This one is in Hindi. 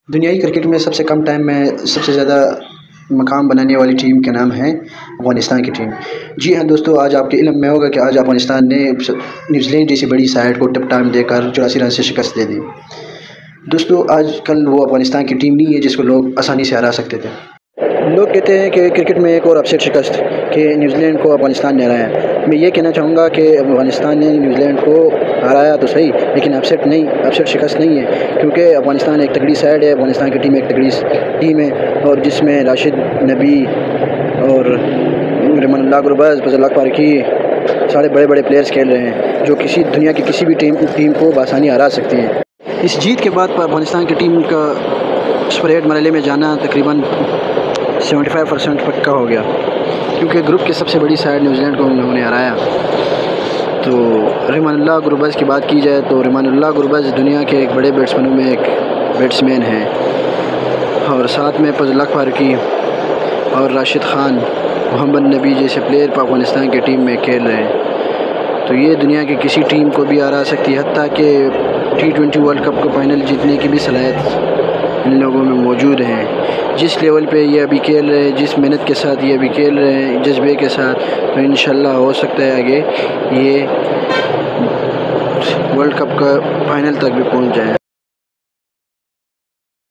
दुनियाई क्रिकेट में सबसे कम टाइम में सबसे ज़्यादा मकाम बनाने वाली टीम का नाम है अफ़गानिस्तान की टीम। जी हाँ दोस्तों, आज आपके इल्म में होगा कि आज अफ़गानिस्तान ने न्यूज़ीलैंड जैसी बड़ी साइड को टफ टाइम देकर 84 रन से शिकस्त दे दी। दोस्तों, आजकल वो अफ़गानिस्तान की टीम नहीं है जिसको लोग आसानी से हरा सकते थे। लोग कहते हैं कि क्रिकेट में एक और अपसेट शिकस्त कि न्यूज़ीलैंड को अफ़गानिस्तान ने हराया। मैं ये कहना चाहूँगा कि अफ़गानिस्तान ने न्यूज़ीलैंड को हराया तो सही, लेकिन अपसेट शिकस्त नहीं है, क्योंकि अफ़गानिस्तान एक तगड़ी साइड है। अफ़गानिस्तान की टीम एक तगड़ी टीम है और जिसमें राशिद नबी और रमन गुरबाज, फजल फारूकी सारे बड़े बड़े प्लेयर्स खेल रहे हैं जो दुनिया की किसी भी टीम को बआसानी हरा सकते हैं। इस जीत के बाद अफ़गानिस्तान की टीम का सुपर 8 मरहले में जाना तकरीबन 75% पक्का हो गया, क्योंकि ग्रुप की सबसे बड़ी साइड न्यूज़ीलैंड को उन्होंने हराया। तो रमन गुरबाज की बात की जाए तो रमन गुरबाज दुनिया के एक बड़े बैट्समैनों में एक बैट्समैन हैं, और साथ में फजल फारूकी और राशिद खान, मोहम्मद नबी जैसे प्लेयर अफ़गानिस्तान की टीम में खेल रहे हैं। तो ये दुनिया की किसी टीम को भी हरा सकती है, हत्ता कि T20 वर्ल्ड कप का फाइनल जीतने की भी सलाहियत इन लोगों में मौजूद है। जिस लेवल पे ये अभी खेल रहे हैं, जिस मेहनत के साथ ये अभी खेल रहे हैं, जज्बे के साथ, तो इंशाल्लाह हो सकता है आगे ये वर्ल्ड कप का फाइनल तक भी पहुंच जाए।